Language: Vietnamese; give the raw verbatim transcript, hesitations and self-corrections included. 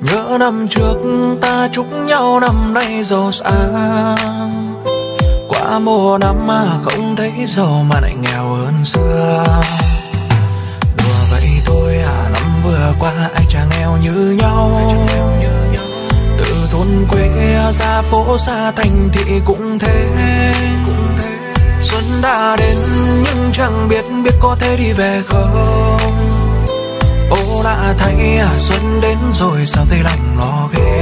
Nhớ năm trước ta chúc nhau năm nay giàu sang, qua mùa năm mà không thấy giàu mà lại nghèo hơn xưa. Đùa vậy thôi à, năm vừa qua ai chả nghèo như nhau. Từ thôn quê ra phố xa thành thị cũng thế. Xuân đã đến nhưng chẳng biết biết có thể đi về không. Ô lạ thay à, xuân đến rồi sao thấy lòng lo ghê.